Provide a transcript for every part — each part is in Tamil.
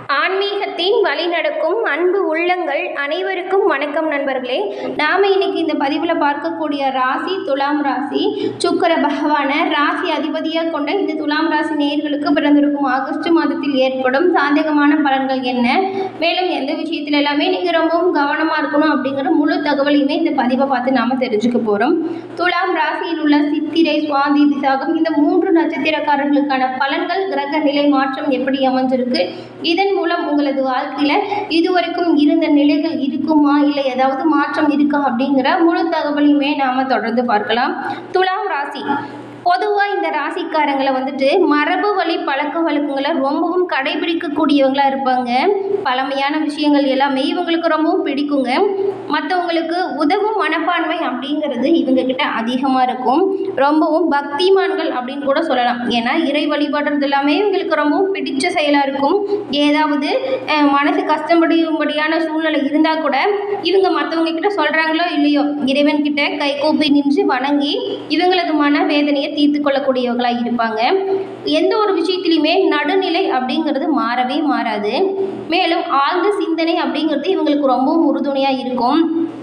ஆன்மீகத்தின் வழிநடக்கும் அன்பு உள்ளங்கள் அனைவருக்கும் வணக்கம் நண்பர்களே. நாம் இன்னைக்கு இந்த பதிவில் பார்க்கக்கூடிய ராசி துலாம் ராசி. சுக்கிர பகவான ராசி அதிபதியாக கொண்ட இந்த துலாம் ராசி நேயர்களுக்கு பிறந்திருக்கும் ஆகஸ்ட் மாதத்தில் ஏற்படும் சாதகமான பலன்கள் என்ன, மேலும் எந்த விஷயத்துல எல்லாமே நீங்கள் ரொம்பவும் கவனமாக இருக்கணும் அப்படிங்கிற முழு தகவலையுமே இந்த பதிவை பார்த்து நாம் தெரிஞ்சுக்க போகிறோம். துலாம் ராசியில் உள்ள சித்திரை, சுவாதி, விசாகம் இந்த 3 நட்சத்திரக்காரர்களுக்கான பலன்கள், கிரக நிலை மாற்றம் எப்படி அமைஞ்சிருக்கு, இதன் மூலம் உங்களது வாழ்க்கையில இதுவரைக்கும் இருந்த நிலைகள் இருக்குமா, இல்லை ஏதாவது மாற்றம் இருக்கா அப்படிங்கிற முழு தகவலையுமே நாம தொடர்ந்து பார்க்கலாம். துலாம் ராசி பொதுவாக இந்த ராசிக்காரங்களை மரபு வழி பழக்க வழக்கங்களை ரொம்பவும் கடைபிடிக்கக்கூடியவங்களாக இருப்பாங்க. பழமையான விஷயங்கள் எல்லாமே இவங்களுக்கு ரொம்பவும் பிடிக்குங்க. மற்றவங்களுக்கு உதவும் மனப்பான்மை அப்படிங்கிறது இவங்க கிட்ட அதிகமாக இருக்கும். ரொம்பவும் பக்திமான்கள் அப்படின்னு கூட சொல்லலாம். ஏன்னா இறை வழிபடுறது எல்லாமே இவங்களுக்கு ரொம்பவும் பிடிச்ச செயலாக இருக்கும். ஏதாவது மனசு கஷ்டப்படும்படியான சூழ்நிலை இருந்தால் கூட இவங்க மற்றவங்க கிட்ட சொல்கிறாங்களோ இல்லையோ, இறைவன்கிட்ட கை கூப்பி நின்று வணங்கி இவங்களது மனவேதனையை தீர்த்து கொள்ளக்கூடியவர்களாக இருப்பாங்க. எந்த ஒரு விஷயத்திலையுமே நடுநிலை அப்படிங்கிறது மாறவே மாறாது. மேலும் ஆழ்ந்த சிந்தனை அப்படிங்கிறது இவங்களுக்கு ரொம்பவும் உறுதுணையாக இருக்கும்.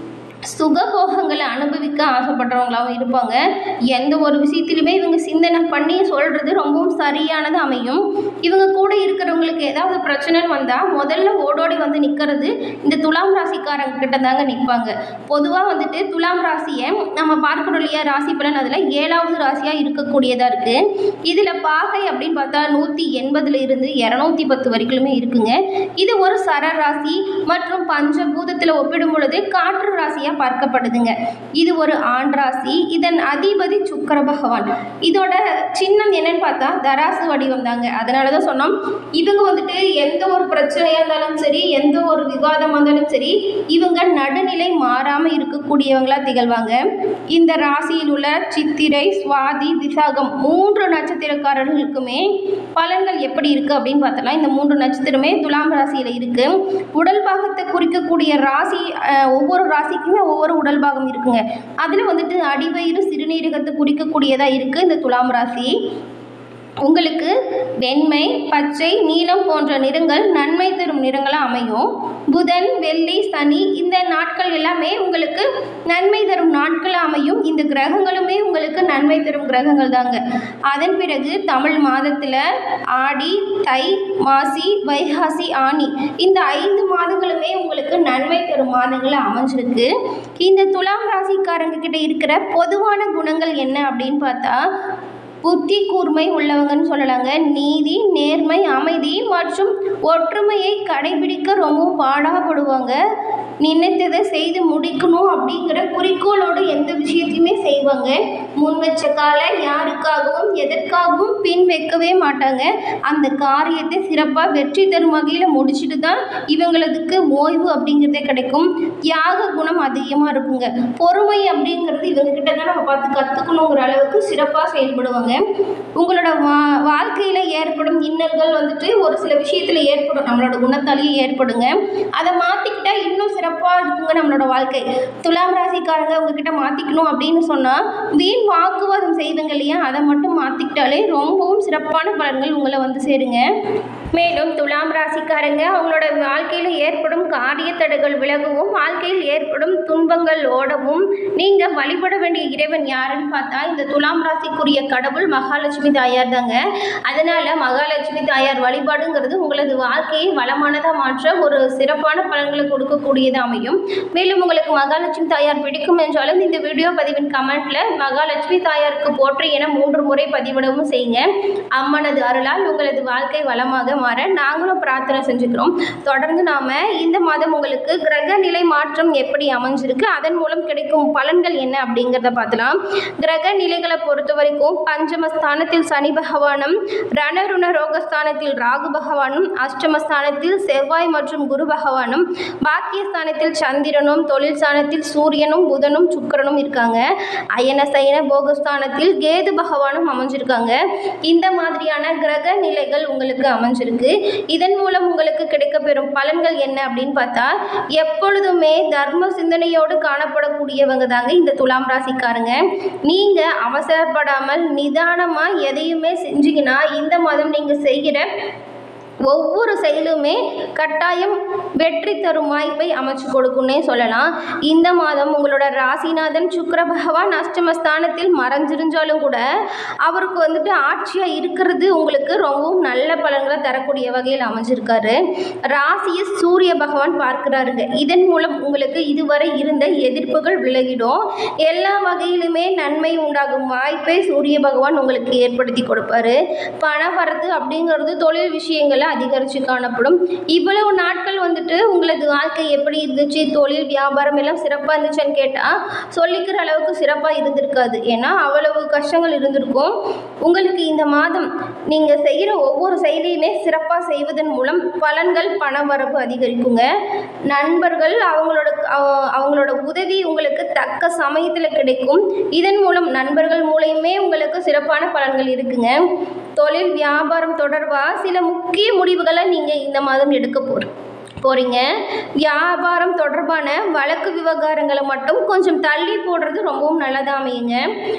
சுகபோகங்களை அனுபவிக்க ஆசைப்படுறவங்களாகவும் இருப்பாங்க. எந்த ஒரு விஷயத்திலுமே இவங்க சிந்தனை பண்ணி சொல்கிறது ரொம்பவும் சரியானது அமையும். இவங்க கூட இருக்கிறவங்களுக்கு ஏதாவது பிரச்சனைன்னு வந்தால் முதல்ல ஓடோடி நிற்கிறது இந்த துலாம் ராசிக்காரங்க கிட்ட தாங்க நிற்பாங்க. பொதுவாக துலாம் ராசியை நம்ம பார்க்கணும் இல்லையா, ராசி பலன் அதில் 7வது ராசியாக இருக்கக்கூடியதாக இருக்குது. இதில் பாகை அப்படின்னு பார்த்தா 180 இருந்து 210 வரைக்குமே இருக்குங்க. இது ஒரு சர ராசி மற்றும் பஞ்சபூதத்தில் ஒப்பிடும் பொழுது காற்று ராசியாக பார்க்கப்படுதுங்க. இது ஒரு ஆண் ராசி. இதன் அதிபதி சுக்கிர பகவான். இதோட சின்னம் என்னன்னு பார்த்தா தராசு வடிவம் தாங்க. அதனால தான் சொன்னோம், இவங்க எந்த ஒரு பிரச்சனையாக இருந்தாலும் சரி, எந்த ஒரு விவாதமாக இருந்தாலும் சரி, இவங்க நடுநிலை மாறாமல் இருக்கக்கூடியவங்களா திகழ்வாங்க. இந்த ராசியில் உள்ள சித்திரை, சுவாதி, விசாகம் 3 நட்சத்திரக்காரர்களுக்குமே பலன்கள் எப்படி இருக்குது அப்படின்னு பார்த்தலாம். இந்த 3 நட்சத்திரமே துலாம் ராசியில் இருக்குது. உடல் பாகத்தை குறிக்கக்கூடிய ராசி, ஒவ்வொரு ராசிக்குமே ஒவ்வொரு உடல் பாகம் இருக்குங்க. அதில் அடிவயிறு, சிறுநீரகத்தை குறிக்கக்கூடியதாக இருக்குது இந்த துலாம் ராசி. உங்களுக்கு வெண்மை, பச்சை, நீலம் போன்ற நிறங்கள் நன்மை தரும் நிறங்களாக அமையும். புதன், வெள்ளி, சனி இந்த நாட்கள் எல்லாமே உங்களுக்கு நன்மை தரும் நாட்களாக அமையும். இந்த கிரகங்களுமே உங்களுக்கு நன்மை தரும் கிரகங்கள் தாங்க. அதன் பிறகு தமிழ் மாதத்தில் ஆடி, தை, மாசி, வைகாசி, ஆனி இந்த 5 மாதங்களுமே உங்களுக்கு நன்மை தரும் மாதங்களாக அமைஞ்சிருக்கு. இந்த துலாம் ராசிக்காரங்க கிட்ட இருக்கிற பொதுவான குணங்கள் என்ன அப்படின்னு பார்த்தா, புத்தி கூர்மை உள்ளவங்கன்னு சொல்லலாங்க. நீதி, நேர்மை, அமைதி மற்றும் ஒற்றுமையை கடைபிடிக்க ரொம்பவும் பாடாப்படுவாங்க. நினைத்ததை செய்து முடிக்கணும் அப்படிங்கிற குறிக்கோளோடு எந்த விஷயத்தையுமே செய்வாங்க. முன் வச்ச காலை யாருக்காகவும் எதற்காகவும் பின் வைக்கவே மாட்டாங்க. அந்த காரியத்தை சிறப்பாக வெற்றி தரும் வகையில் முடிச்சுட்டு தான் இவங்களுக்கு ஓய்வு அப்படிங்கிறதே கிடைக்கும். தியாக குணம் அதிகமாக இருக்குங்க. பொறுமை அப்படிங்கிறது இவங்க கிட்ட தான் நம்ம பார்த்து கற்றுக்கணுங்கிற அளவுக்கு சிறப்பாக செயல்படுவாங்க. உங்களோட வாழ்க்கையில் ஏற்படும் இன்னல்கள் ஒரு சில விஷயத்தில் ஏற்படும், நம்மளோட குணத்தாலேயே ஏற்படுங்க. அதை மாற்றிக்கிட்டால் இன்னும் சிறப்பாக இருக்குங்க நம்மளோட வாழ்க்கை. துலாம் ராசிக்காரங்க உங்ககிட்ட மாற்றிக்கணும் அப்படின்னு சொன்னால் வீண் வாக்குவாதம் செய்வீங்க இல்லையா, அதை மட்டும் மாற்றிக்கிட்டாலே ரொம்பவும் சிறப்பான பலன்கள் உங்களை சேருங்க. மேலும் துலாம் ராசிக்காரங்க அவங்களோட வாழ்க்கையில் ஏற்படும் காரிய தடைகள் விலகவும், வாழ்க்கையில் ஏற்படும் துன்பங்கள் ஓடவும் நீங்கள் வழிபட வேண்டிய இறைவன் யாருன்னு பார்த்தா இந்த துலாம் ராசிக்குரிய கடவுள் மகாலட்சுமி தாயார் தாங்க. அதனால் மகாலட்சுமி தாயார் வழிபாடுங்கிறது உங்களது வாழ்க்கையை வளமானதாக மாற்ற ஒரு சிறப்பான பலன்களை கொடுக்கக்கூடியதாக அமையும். மேலும் உங்களுக்கு மகாலட்சுமி தாயார் பிடிக்கும் என்றாலும் இந்த வீடியோ பதிவின் கமெண்ட்டில் மகாலட்சுமி தாயாருக்கு போற்றி என 3 முறை பதிவிடவும் செய்யுங்க. அம்மனது அருளால் உங்களது வாழ்க்கை வளமாக மாற நாங்களும் பிரார்த்தனை செஞ்சுக்கிறோம். தொடர்ந்து நாம இந்த மாதம் உங்களுக்கு கிரக நிலை மாற்றம் எப்படி அமைஞ்சிருக்கு, அதன் மூலம் கிடைக்கும் பலன்கள் என்ன அப்படிங்கிறத பார்க்கலாம். கிரக நிலைகளை பொறுத்த வரைக்கும் பஞ்சமஸ்தானத்தில் சனி பகவானும், ரணருண ரோகஸ்தானத்தில் ராகு பகவானும், அஷ்டமஸ்தானத்தில் செவ்வாய் மற்றும் குரு பகவானும், பாக்கியஸ்தானத்தில் சந்திரனும், தொழில் ஸ்தானத்தில் சூரியனும், புதனும், சுக்கிரனும் இருக்காங்க. அயன சயன போகஸ்தானத்தில் கேது பகவானும் அமைஞ்சிருக்காங்க. இந்த மாதிரியான கிரக நிலைகள் உங்களுக்கு அமைஞ்சிருக்கு. இதன் மூலம் உங்களுக்கு கிடைக்கப்பெறும் பலன்கள் என்ன அப்படின்னு பார்த்தா, எப்பொழுதுமே தர்ம சிந்தனையோடு காணப்படக்கூடியவங்க தாங்க இந்த துலாம் ராசிக்காரங்க. நீங்க அவசரப்படாமல் நிதானமா எதையுமே செஞ்சீங்கன்னா இந்த மாதம் நீங்க செய்கிற ஒவ்வொரு செயலுமே கட்டாயம் வெற்றி தரும் வாய்ப்பை அமைச்சு கொடுக்குன்னே சொல்லலாம். இந்த மாதம் உங்களோட ராசிநாதன் சுக்கிர பகவான் அஷ்டமஸ்தானத்தில் மறைஞ்சிருந்தாலும் கூட அவருக்கு வந்துட்டு ஆட்சியாக இருக்கிறது உங்களுக்கு ரொம்பவும் நல்ல பலன்களை தரக்கூடிய வகையில் அமைஞ்சிருக்காரு. ராசியை சூரிய பகவான் பார்க்கிறாருங்க. இதன் மூலம் உங்களுக்கு இதுவரை இருந்த எதிர்ப்புகள் விலகிடும். எல்லா வகையிலுமே நன்மை உண்டாகும் வாய்ப்பை சூரிய பகவான் உங்களுக்கு ஏற்படுத்தி கொடுப்பாரு. பண வரத்து அப்படிங்கிறது தொழில் விஷயங்களை அதிகரித்து காணப்படும். இவ்வளவு நாட்கள் வந்துட்டு உங்களது வாழ்க்கை எப்படி இருந்துச்சு, தொழில் வியாபாரம் எல்லாம் சிறப்பாக இருந்துச்சுன்னு கேட்டால் சொல்லிக்கிற அளவுக்கு சிறப்பாக இருந்திருக்காது. ஏன்னா அவ்வளவு கஷ்டங்கள் இருந்திருக்கும். உங்களுக்கு இந்த மாதம் நீங்கள் செய்கிற ஒவ்வொரு செயலையுமே சிறப்பாக செய்வதன் மூலம் பலன்கள் பண வரவு அதிகரிக்குங்க. நண்பர்கள் அவங்களோட உதவி உங்களுக்கு தக்க சமயத்தில் கிடைக்கும். இதன் மூலம் நண்பர்கள் மூலமே உங்களுக்கு சிறப்பான பலன்கள் இருக்குங்க. தொழில் வியாபாரம் தொடர்பாக சில முக்கிய முடிவுகளை நீங்கள் இந்த மாதம் எடுக்க போகிறீங்க. வியாபாரம் தொடர்பான வழக்கு விவகாரங்களை மட்டும் கொஞ்சம் தள்ளி போடுறது ரொம்பவும் நல்லதாக அமையுங்க.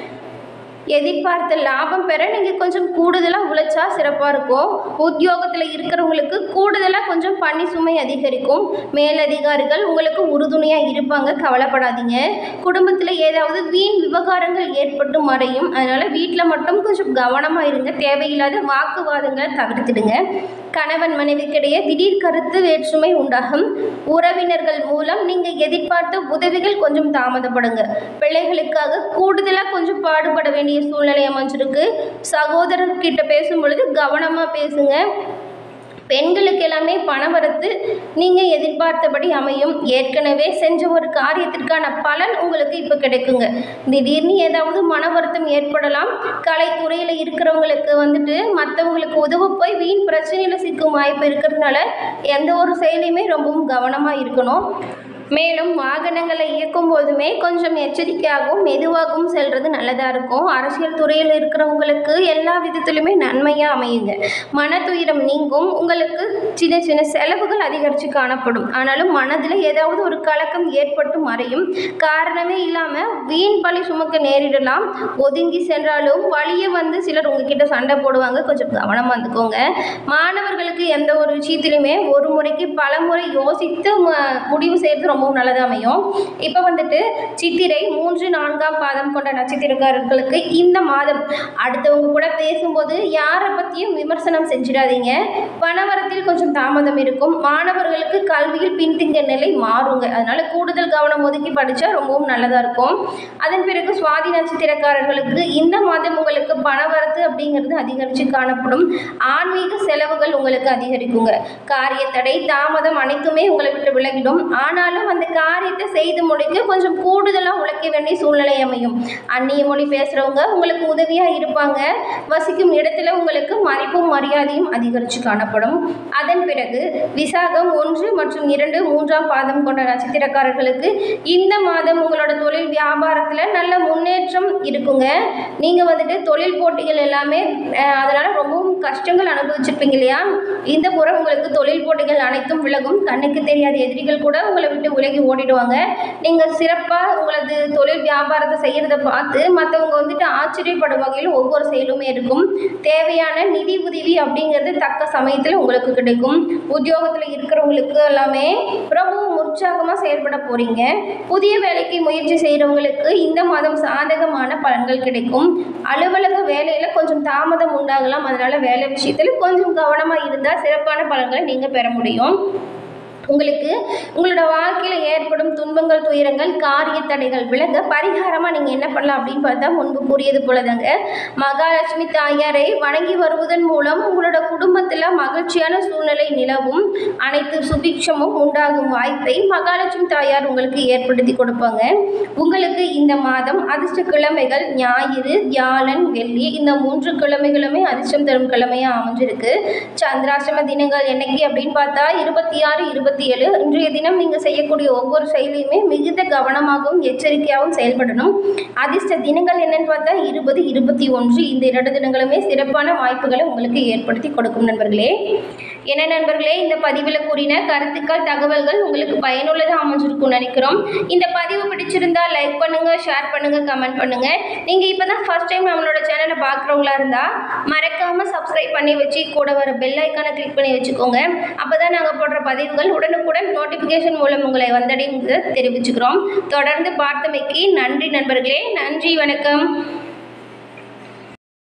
எதிர்பார்த்த லாபம் பெற நீங்கள் கொஞ்சம் கூடுதலாக உழைச்சா சிறப்பாக இருக்கும். உத்தியோகத்தில் இருக்கிறவங்களுக்கு கூடுதலாக கொஞ்சம் பணி சுமை அதிகரிக்கும். மேலதிகாரிகள் உங்களுக்கு உறுதுணையாக இருப்பாங்க, கவலைப்படாதீங்க. குடும்பத்தில் ஏதாவது வீண் விவகாரங்கள் ஏற்பட்டு மறையும். அதனால் வீட்டில் மட்டும் கொஞ்சம் கவனமாக இருங்க. தேவையில்லாத வாக்குவாதங்களை தவிர்த்துடுங்க. கணவன் மனைவிக்கிடையே திடீர் கருத்து வேற்றுமை உண்டாகும். உறவினர்கள் மூலம் நீங்கள் எதிர்பார்த்த உதவிகள் கொஞ்சம் தாமதப்படுங்க. பிள்ளைகளுக்காக கூடுதலாக கொஞ்சம் பாடுபட வேண்டிய சூழ்நிலை அமைஞ்சிருக்கு. சகோதரர்கிட்ட பேசும் பொழுது கவனமாக பேசுங்க. பெண்களுக்கு எல்லாமே பண வரத்து நீங்கள் எதிர்பார்த்தபடி அமையும். ஏற்கனவே செஞ்ச ஒரு காரியத்திற்கான பலன் உங்களுக்கு இப்போ கிடைக்குங்க. திடீர்னு ஏதாவது மன வருத்தம் ஏற்படலாம். கலைத்துறையில் இருக்கிறவங்களுக்கு வந்துட்டு மற்றவங்களுக்கு உதவ போய் வீண் பிரச்சனையில் சிக்கும் வாய்ப்பு இருக்கிறதுனால எந்த ஒரு செயலையுமே ரொம்பவும் கவனமாக இருக்கணும். மேலும் வாகனங்களை இயக்கும் போதுமே கொஞ்சம் எச்சரிக்கையாகவும் மெதுவாகவும் செல்வது நல்லதாக இருக்கும். அரசியல் துறையில் இருக்கிறவங்களுக்கு எல்லா விதத்திலுமே நன்மையாக அமையுங்க. மன துயரம் நீங்கும். உங்களுக்கு சின்ன சின்ன செலவுகள் அதிகரித்து காணப்படும். ஆனாலும் மனதில் ஏதாவது ஒரு கலக்கம் ஏற்பட்டு மறையும். காரணமே இல்லாமல் வீண் பழி சுமக்க நேரிடலாம். ஒதுங்கி சென்றாலும் வழியே வந்து சிலர் உங்ககிட்ட சண்டை போடுவாங்க. கொஞ்சம் கவனமாக இருந்துக்கோங்க. மாணவர்களுக்கு எந்த ஒரு விஷயத்திலுமே ஒரு முறைக்கு பல முறை யோசித்து முடிவு செய்கிறது ரொம்பவும் நல்லதாக அமையும். இப்போ வந்துட்டு சித்திரை 3, 4ஆம் பாதம் கொண்ட நட்சத்திரக்காரர்களுக்கு இந்த மாதம் அடுத்தவங்க கூட பேசும்போது யாரை பற்றியும் விமர்சனம் செஞ்சிடாதீங்க. பணவரத்தில் கொஞ்சம் தாமதம் இருக்கும். மாணவர்களுக்கு கல்வியில் பின்தங்கிய நிலை மாறுங்க. அதனால கூடுதல் கவனம் ஒதுக்கி படித்தா ரொம்பவும் நல்லதாக இருக்கும். அதன் பிறகு சுவாதி நட்சத்திரக்காரர்களுக்கு இந்த மாதம் உங்களுக்கு பணவரத்து அப்படிங்கிறது அதிகரித்து காணப்படும். ஆன்மீக செலவுகள் உங்களுக்கு அதிகரிக்குங்க. காரிய தடை தாமதம் அனைத்துமே உங்களை விட்டு விலகிடும். ஆனாலும் அந்த காரியத்தை செய்து முடிக்க கொஞ்சம் கூடுதலாக உழைக்க வேண்டிய சூழ்நிலை அமையும். அந்நிய மொழி பேசுகிறவங்க உங்களுக்கு உதவியாக இருப்பாங்க. வசிக்கும் இடத்துல உங்களுக்கு மதிப்பும் மரியாதையும் அதிகரித்து காணப்படும். அதன் பிறகு விசாகம் 1 மற்றும் 2, 3ஆம் பாதம் கொண்ட நட்சத்திரக்காரர்களுக்கு இந்த மாதம் உங்களோட தொழில் வியாபாரத்தில் நல்ல முன்னேற்றம் இருக்குங்க. நீங்கள் வந்துட்டு தொழில் போட்டிகள் எல்லாமே அதனால் ரொம்பவும் கஷ்டங்கள் அனுபவிச்சிருப்பீங்க இல்லையா? இந்த முறை உங்களுக்கு தொழில் போட்டிகள் அனைத்தும் விலகும். கண்ணுக்கு தெரியாத எதிரிகள் கூட உங்களை விட்டு விலகி ஓடிடுவாங்க. நீங்கள் சிறப்பாக உங்களது தொழில் வியாபாரத்தை செய்கிறத பார்த்து மற்றவங்க வந்துட்டு ஆச்சரியப்படும் வகையில் ஒவ்வொரு செயலுமே இருக்கும். தேவையான நிதி உதவி அப்படிங்கிறது தக்க சமயத்தில் உங்களுக்கு கிடைக்கும். உத்தியோகத்தில் இருக்கிறவங்களுக்கு எல்லாமே ரொம்பவும் உற்சாகமாக செயல்பட போகிறீங்க. புதிய வேலைக்கு முயற்சி செய்கிறவங்களுக்கு இந்த மாதம் சாதகமான பலன்கள் கிடைக்கும். அலுவலக வேலையில் கொஞ்சம் தாமதம் உண்டாகலாம். அதனால் வேலை விஷயத்தில் கொஞ்சம் கவனமாக இருந்தால் சிறப்பான பலன்களை நீங்கள் பெற முடியும். உங்களுக்கு உங்களோட வாழ்க்கையில் ஏற்படும் துன்பங்கள் துயரங்கள் காரிய தடைகள் விலக பரிகாரமாக நீங்கள் என்ன பண்ணலாம் அப்படின்னு பார்த்தா முன்பு கூறியது போலதாங்க மகாலட்சுமி தாயாரை வணங்கி வருவதன் மூலம் உங்களோட குடும்பத்தில் மகிழ்ச்சியான சூழ்நிலை நிலவும் அனைத்து சுபிக்ஷமும் உண்டாகும் வாய்ப்பை மகாலட்சுமி தாயார் உங்களுக்கு ஏற்படுத்தி கொடுப்பாங்க. உங்களுக்கு இந்த மாதம் அதிர்ஷ்ட கிழமைகள் ஞாயிறு வியாழன் வெள்ளி இந்த 3 கிழமைகளுமே அதிர்ஷ்டம் தரும் கிழமையாக அமைஞ்சிருக்கு. சந்திராஷ்டம தினங்கள் என்னைக்கு அப்படின்னு பார்த்தா 26, 27. இன்றைய தினம் நீங்கள் செய்யக்கூடிய ஒவ்வொரு செயலையுமே மிகுந்த கவனமாகவும் எச்சரிக்கையாகவும் செயல்படணும். அதிர்ஷ்ட தினங்கள் என்னன்னு பார்த்தா 20, 21 இந்த 2 தினங்களுமே சிறப்பான வாய்ப்புகளை உங்களுக்கு ஏற்படுத்தி கொடுக்கும் நண்பர்களே. என்ன நண்பர்களே, இந்த பதிவில் கூறின கருத்துக்கள் தகவல்கள் உங்களுக்கு பயனுள்ளதாக அமைஞ்சிருக்கும்னு நினைக்கிறோம். இந்த பதிவு பிடிச்சிருந்தா லைக் பண்ணுங்கள், ஷேர் பண்ணுங்கள், கமெண்ட் பண்ணுங்கள். நீங்கள் இப்போ தான் ஃபர்ஸ்ட் டைம் நம்மளோட சேனலை பார்க்குறவங்களா இருந்தால் மறக்காமல் சப்ஸ்கிரைப் பண்ணி வச்சு கூட வர பெல் ஐக்கானை கிளிக் பண்ணி வச்சுக்கோங்க. அப்போ தான் நாங்கள் போடுற பதிவுகள் உடனுக்குடன் நோட்டிஃபிகேஷன் மூலம் உங்களை வந்தடையும் தெரிவிச்சுக்கிறோம். தொடர்ந்து பார்த்தமைக்கு நன்றி நண்பர்களே. நன்றி, வணக்கம்.